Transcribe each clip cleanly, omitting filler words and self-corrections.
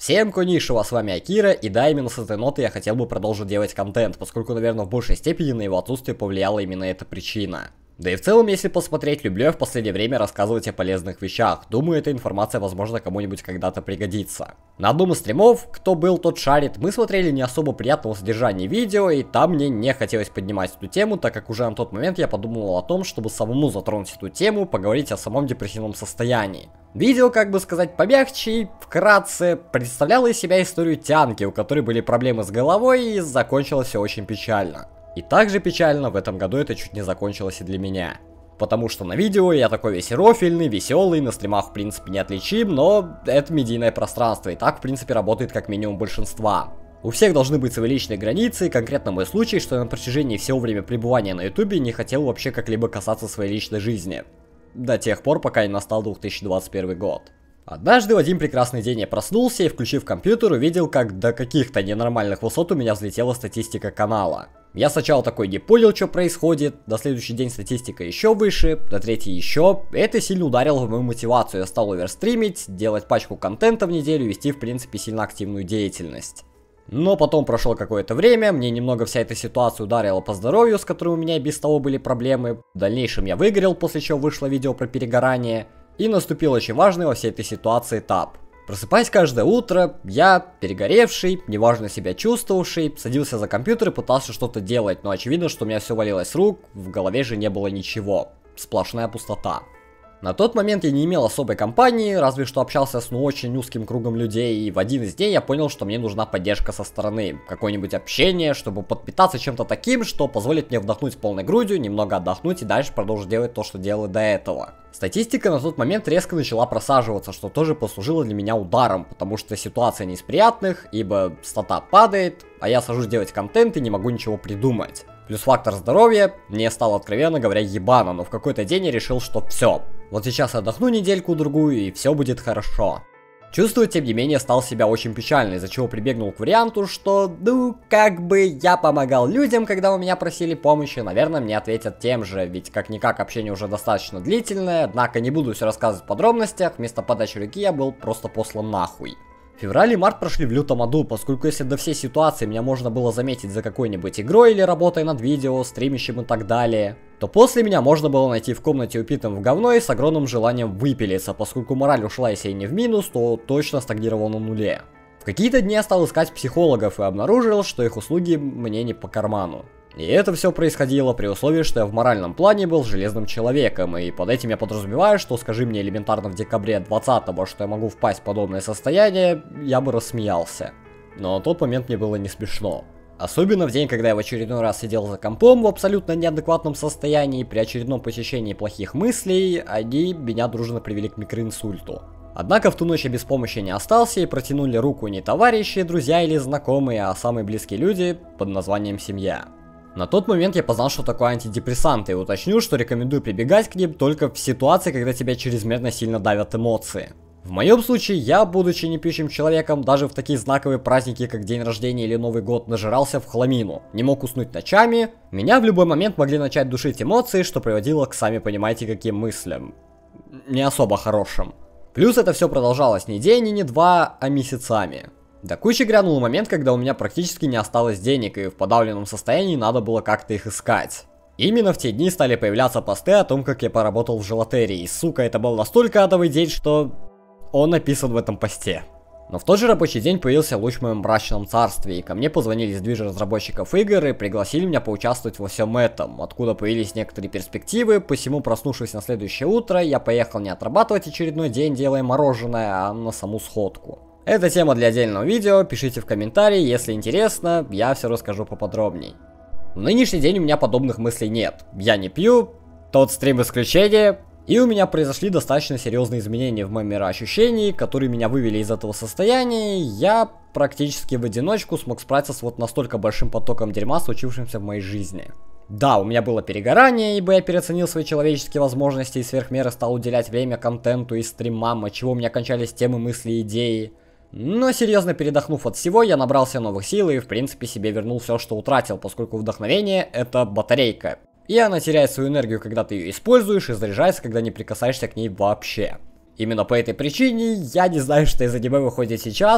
Всем конничева, с вами Акира, и да, именно с этой ноты я хотел бы продолжить делать контент, поскольку, наверное, в большей степени на его отсутствие повлияла именно эта причина. Да и в целом, если посмотреть, люблю я в последнее время рассказывать о полезных вещах. Думаю, эта информация, возможно, кому-нибудь когда-то пригодится. На одном из стримов, кто был, тот шарит, мы смотрели не особо приятного содержания видео, и там мне не хотелось поднимать эту тему, так как уже на тот момент я подумал о том, чтобы самому затронуть эту тему, поговорить о самом депрессивном состоянии. Видео, как бы сказать помягче, вкратце, представляло из себя историю тянки, у которой были проблемы с головой, и закончилось все очень печально. И также печально в этом году это чуть не закончилось и для меня. Потому что на видео я такой весь рофильный, веселый, на стримах в принципе неотличим, но это медийное пространство, и так в принципе работает как минимум большинства. У всех должны быть свои личные границы, и конкретно мой случай, что я на протяжении всего времени пребывания на ютубе не хотел вообще как-либо касаться своей личной жизни. До тех пор, пока не настал 2021 год. Однажды в один прекрасный день я проснулся и, включив компьютер, увидел, как до каких-то ненормальных высот у меня взлетела статистика канала. Я сначала такой не понял, что происходит, до следующий день статистика еще выше, до третьей еще. Это сильно ударило в мою мотивацию, я стал оверстримить, делать пачку контента в неделю, вести в принципе сильно активную деятельность. Но потом прошло какое-то время, мне немного вся эта ситуация ударила по здоровью, с которой у меня и без того были проблемы. В дальнейшем я выгорел, после чего вышло видео про перегорание. И наступил очень важный во всей этой ситуации этап. Просыпаясь каждое утро, я, перегоревший, неважно себя чувствовавший, садился за компьютер и пытался что-то делать, но очевидно, что у меня все валилось с рук, в голове же не было ничего. Сплошная пустота. На тот момент я не имел особой компании, разве что общался с очень узким кругом людей, и в один из дней я понял, что мне нужна поддержка со стороны, какое-нибудь общение, чтобы подпитаться чем-то таким, что позволит мне вдохнуть полной грудью, немного отдохнуть и дальше продолжить делать то, что делал до этого. Статистика на тот момент резко начала просаживаться, что тоже послужило для меня ударом, потому что ситуация не из приятных, ибо стата падает, а я сажусь делать контент и не могу ничего придумать. Плюс фактор здоровья мне стало, откровенно говоря, ебано, но в какой-то день я решил, что все. Вот сейчас отдохну недельку-другую и все будет хорошо. Чувствую, тем не менее, стал себя очень печально, из-за чего прибегнул к варианту, что, ну, как бы я помогал людям, когда у меня просили помощи, наверное, мне ответят тем же, ведь как-никак общение уже достаточно длительное, однако не буду все рассказывать в подробностях, вместо подачи руки я был просто послан нахуй. Февраль и март прошли в лютом аду, поскольку если до всей ситуации меня можно было заметить за какой-нибудь игрой или работой над видео, стримящим и так далее, то после меня можно было найти в комнате упитым в говно и с огромным желанием выпилиться, поскольку мораль ушла, если и не в минус, то точно стагнировала на нуле. В какие-то дни я стал искать психологов и обнаружил, что их услуги мне не по карману. И это все происходило при условии, что я в моральном плане был железным человеком, и под этим я подразумеваю, что скажи мне элементарно в декабре 20-го, что я могу впасть в подобное состояние, я бы рассмеялся. Но на тот момент мне было не смешно. Особенно в день, когда я в очередной раз сидел за компом в абсолютно неадекватном состоянии, при очередном посещении плохих мыслей, они меня дружно привели к микроинсульту. Однако в ту ночь я без помощи не остался, и протянули руку не товарищи, друзья или знакомые, а самые близкие люди под названием семья. На тот момент я познал, что такое антидепрессанты, и уточню, что рекомендую прибегать к ним только в ситуации, когда тебя чрезмерно сильно давят эмоции. В моем случае, я, будучи непьющим человеком, даже в такие знаковые праздники, как день рождения или Новый год, нажирался в хламину, не мог уснуть ночами, меня в любой момент могли начать душить эмоции, что приводило к, сами понимаете, каким мыслям. Не особо хорошим. Плюс это все продолжалось не день и не два, а месяцами. До кучи грянул момент, когда у меня практически не осталось денег, и в подавленном состоянии надо было как-то их искать. Именно в те дни стали появляться посты о том, как я поработал в желатерии, и, сука, это был настолько адовый день, что он написан в этом посте. Но в тот же рабочий день появился луч в моем мрачном царстве, и ко мне позвонили из движа разработчиков игр и пригласили меня поучаствовать во всем этом, откуда появились некоторые перспективы, посему, проснувшись на следующее утро, я поехал не отрабатывать очередной день, делая мороженое, а на саму сходку. Это тема для отдельного видео, пишите в комментарии, если интересно, я все расскажу поподробней. В нынешний день у меня подобных мыслей нет. Я не пью, тот стрим исключение, и у меня произошли достаточно серьезные изменения в моем мироощущении, которые меня вывели из этого состояния, и я практически в одиночку смог справиться с вот настолько большим потоком дерьма, случившимся в моей жизни. Да, у меня было перегорание, ибо я переоценил свои человеческие возможности и сверх меры стал уделять время контенту и стримам, отчего у меня кончались темы, мысли и идеи. Но серьезно передохнув от всего, я набрался новых сил и в принципе себе вернул все, что утратил, поскольку вдохновение это батарейка. И она теряет свою энергию, когда ты ее используешь, и заряжается, когда не прикасаешься к ней вообще. Именно по этой причине я не знаю, что из аниме выходит сейчас,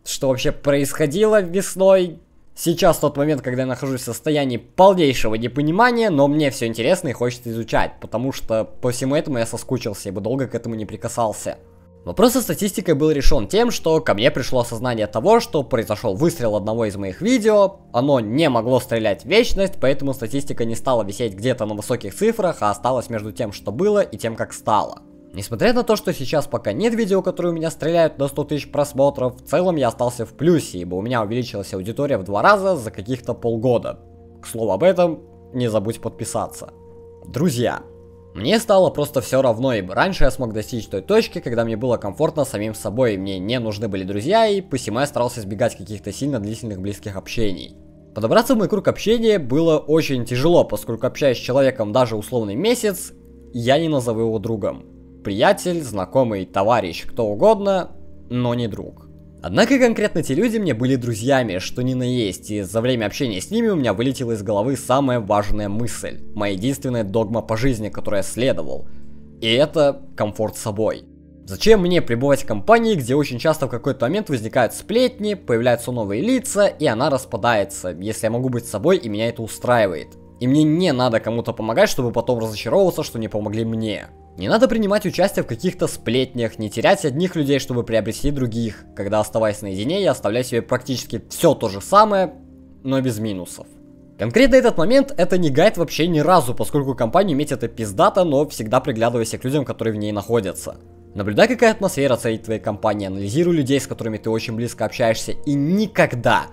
что вообще происходило весной. Сейчас тот момент, когда я нахожусь в состоянии полнейшего непонимания, но мне все интересно и хочется изучать, потому что по всему этому я соскучился и бы долго к этому не прикасался. Вопрос со статистикой был решен тем, что ко мне пришло осознание того, что произошел выстрел одного из моих видео, оно не могло стрелять в вечность, поэтому статистика не стала висеть где-то на высоких цифрах, а осталась между тем, что было, и тем, как стало. Несмотря на то, что сейчас пока нет видео, которые у меня стреляют до 100 тысяч просмотров, в целом я остался в плюсе, ибо у меня увеличилась аудитория в 2 раза за каких-то полгода. К слову об этом, не забудь подписаться. Друзья, мне стало просто все равно, ибо раньше я смог достичь той точки, когда мне было комфортно самим собой, и мне не нужны были друзья, и посему я старался избегать каких-то сильно длительных близких общений. Подобраться в мой круг общения было очень тяжело, поскольку общаясь с человеком даже условный месяц, я не назову его другом. Приятель, знакомый, товарищ, кто угодно, но не друг. Однако конкретно те люди мне были друзьями, что ни на есть, и за время общения с ними у меня вылетела из головы самая важная мысль, моя единственная догма по жизни, которой я следовал. И это комфорт с собой. Зачем мне пребывать в компании, где очень часто в какой-то момент возникают сплетни, появляются новые лица, и она распадается, если я могу быть собой и меня это устраивает. И мне не надо кому-то помогать, чтобы потом разочаровываться, что не помогли мне. Не надо принимать участие в каких-то сплетнях, не терять одних людей, чтобы приобрести других, когда, оставаясь наедине, я оставляю себе практически все то же самое, но без минусов. Конкретно этот момент это не гайд вообще ни разу, поскольку компанию иметь это пиздато, но всегда приглядывайся к людям, которые в ней находятся. Наблюдай, какая атмосфера царит в твоей компании, анализируй людей, с которыми ты очень близко общаешься, и никогда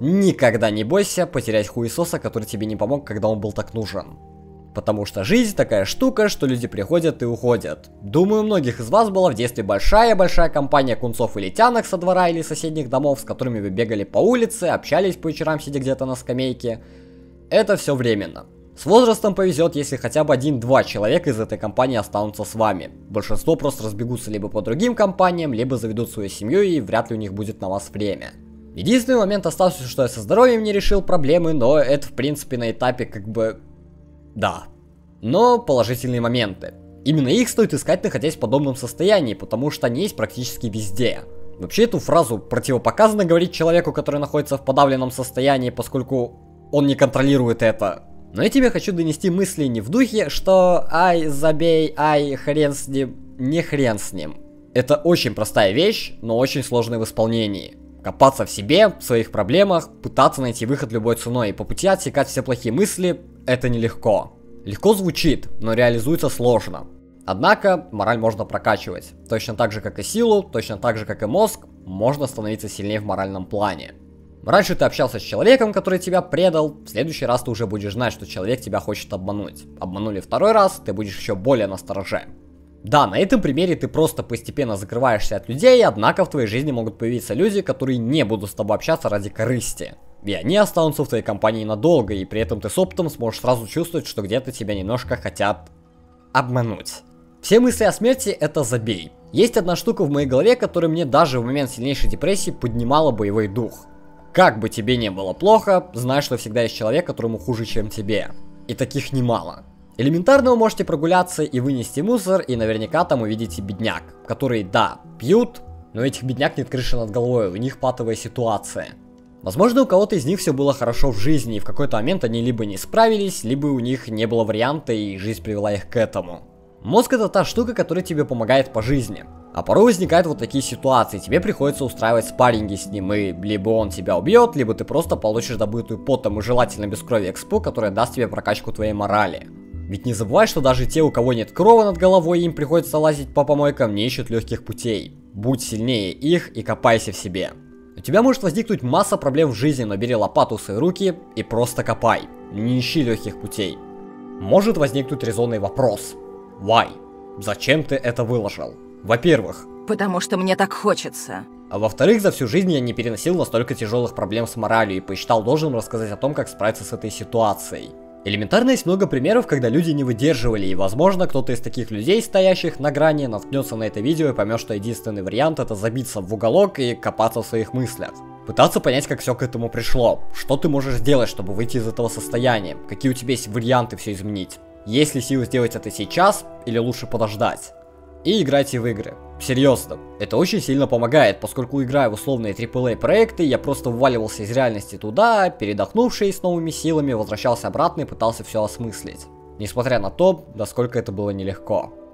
не бойся потерять хуесоса, который тебе не помог, когда он был так нужен. Потому что жизнь такая штука, что люди приходят и уходят. Думаю, у многих из вас была в детстве большая-большая компания кунцов или тянок со двора или соседних домов, с которыми вы бегали по улице, общались по вечерам, сидя где-то на скамейке. Это все временно. С возрастом повезет, если хотя бы 1-2 человека из этой компании останутся с вами. Большинство просто разбегутся либо по другим компаниям, либо заведут свою семью, и вряд ли у них будет на вас время. Единственный момент остался, что я со здоровьем не решил проблемы, но это в принципе на этапе как бы... Да. Но положительные моменты. Именно их стоит искать, находясь в подобном состоянии, потому что они есть практически везде. Вообще эту фразу противопоказано говорить человеку, который находится в подавленном состоянии, поскольку он не контролирует это. Но я тебе хочу донести мысли не в духе, что ай, забей, ай, хрен с ним, не хрен с ним. Это очень простая вещь, но очень сложная в исполнении. Копаться в себе, в своих проблемах, пытаться найти выход любой ценой и по пути отсекать все плохие мысли – это нелегко. Легко звучит, но реализуется сложно. Однако, мораль можно прокачивать. Точно так же, как и силу, точно так же, как и мозг, можно становиться сильнее в моральном плане. Раньше ты общался с человеком, который тебя предал, в следующий раз ты уже будешь знать, что человек тебя хочет обмануть. Обманули второй раз, ты будешь еще более настороже. Да, на этом примере ты просто постепенно закрываешься от людей, однако в твоей жизни могут появиться люди, которые не будут с тобой общаться ради корысти. И они останутся в твоей компании надолго, и при этом ты с опытом сможешь сразу чувствовать, что где-то тебя немножко хотят обмануть. Все мысли о смерти это забей. Есть одна штука в моей голове, которая мне даже в момент сильнейшей депрессии поднимала боевой дух. Как бы тебе не было плохо, знай, что всегда есть человек, которому хуже, чем тебе. И таких немало. Элементарно вы можете прогуляться и вынести мусор, и наверняка там увидите бедняк, которые, да, пьют, но этих бедняк нет крыши над головой, у них патовая ситуация. Возможно, у кого-то из них все было хорошо в жизни, и в какой-то момент они либо не справились, либо у них не было варианта, и жизнь привела их к этому. Мозг это та штука, которая тебе помогает по жизни. А порой возникают вот такие ситуации, тебе приходится устраивать спарринги с ним, и либо он тебя убьет, либо ты просто получишь добытую потом и желательно без крови экспу, которая даст тебе прокачку твоей морали. Ведь не забывай, что даже те, у кого нет крова над головой, им приходится лазить по помойкам, не ищут легких путей. Будь сильнее их и копайся в себе. У тебя может возникнуть масса проблем в жизни, но бери лопату в свои руки и просто копай. Не ищи легких путей. Может возникнуть резонный вопрос. Why? Зачем ты это выложил? Во-первых, потому что мне так хочется. А во-вторых, за всю жизнь я не переносил настолько тяжелых проблем с моралью и посчитал должным рассказать о том, как справиться с этой ситуацией. Элементарно есть много примеров, когда люди не выдерживали, и возможно кто-то из таких людей, стоящих на грани, наткнется на это видео и поймет, что единственный вариант это забиться в уголок и копаться в своих мыслях. Пытаться понять, как все к этому пришло, что ты можешь сделать, чтобы выйти из этого состояния, какие у тебя есть варианты все изменить. Есть ли силы сделать это сейчас или лучше подождать? и играйте в игры. Серьезно, это очень сильно помогает, поскольку играя в условные AAA проекты, я просто вваливался из реальности туда, передохнувший с новыми силами, возвращался обратно и пытался все осмыслить. Несмотря на то, насколько это было нелегко.